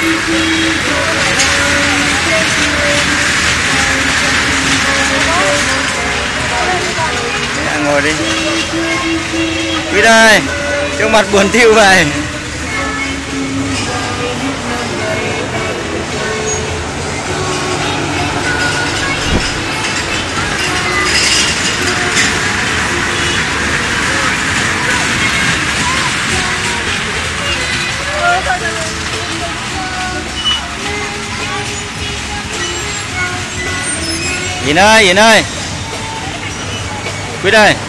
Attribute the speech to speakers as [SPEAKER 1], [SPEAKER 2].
[SPEAKER 1] Ngồi đi. Quý đây, trông mặt buồn thiu vậy. Yến ơi, Quý đây.